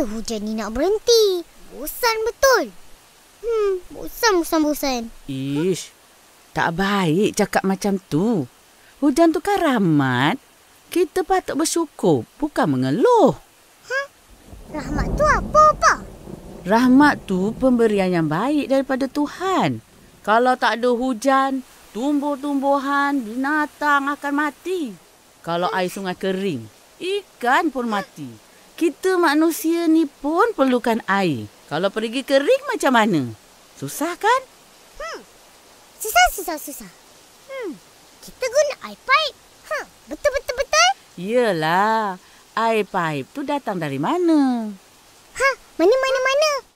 hujan ni nak berhenti? Bosan betul. Bosan. Ish, tak baik cakap macam tu. Hujan tu kan rahmat. Kita patut bersyukur, bukan mengeluh. Rahmat tu apa, Pak? Rahmat tu pemberian yang baik daripada Tuhan. Kalau tak ada hujan, tumbuh-tumbuhan, binatang akan mati. Kalau air sungai kering, ikan pun mati. Kita manusia ni pun perlukan air. Kalau pergi kering macam mana? Susah kan? Susah. Kita guna air paip. Betul. Yelah, air paip tu datang dari mana? Mana?